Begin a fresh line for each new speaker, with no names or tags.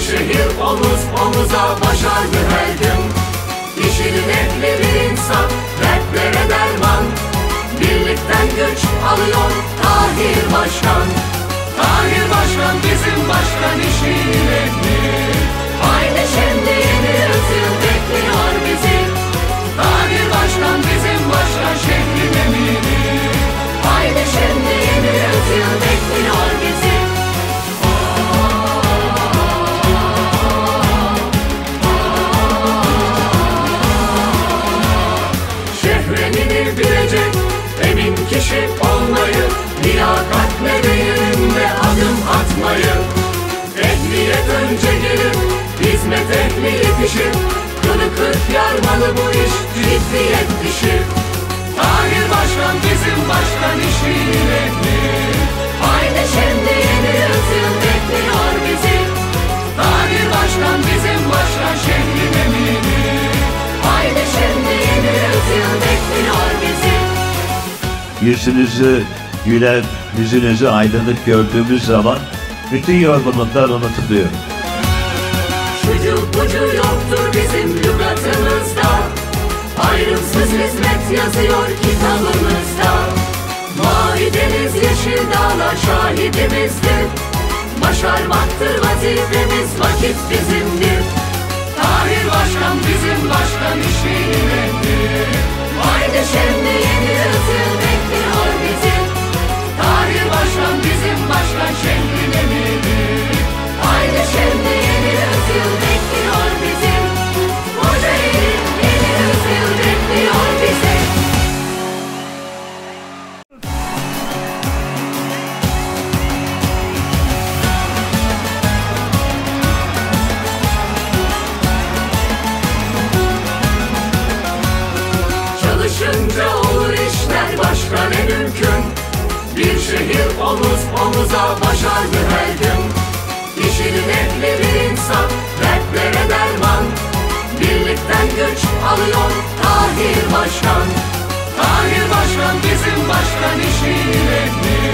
şehir omuz omuza başardı her gün. İşinin ehli bir insan, dertlere derman. Birlikten güç alıyor Tahir Başkan. Tahir Başkan bizim başkan, işinin ehli. Haydi şimdi yeni yüzyıl bekliyor bizi. Tahir Başkan bizim başkan, şehrin emini. Haydi şimdi yeni yüzyıl bekliyor bizi. Şehreninir bilecek emin kişi olmayı, liyakatle değerinde adım atmayı. Ehliyet önce gelir, hizmet ehli yetişir. Kılı kırk yarmalı bu iş, ciddiyet işi. Tahir Başkan bizim başkan, işinin ehli. Haydi şimdi yeni yüzyıl bekliyor bizi. Tahir Başkan bizim başkan, şehrin emini. Haydi şimdi yeni yüzyıl bekliyor bizi.
Yüzünüzü güler, yüzünüzü aydınlık gördüğümüz zaman bütün yorgunluklar unutuluyor.
Şucu bucu yoktur bizim lügatımızda. Ayrımsız hizmet yazıyor kitabımızda. Mavi deniz yeşil dağlar şahidimizdir. Başarmaktır vazifemiz, vakit bizimdir. Tahir Başkan bizim başkan, işinin ehli. Haydi şimdi yeni yüzyıl bekliyor bizi. Tahir Başkan bizim başkan, şehrin emini. Haydi şimdi yeni yüzyıl bekliyor bizi. Kocaeli yeni yüzyıl bekliyor bizi. Çalışınca olur işler başka ne mümkün. Bir şehir omuz omuza başardı her gün. İşinin ehli bir insan, dertlere derman. Birlikten güç alıyor Tahir Başkan. Tahir Başkan bizim başkan, işinin ehli.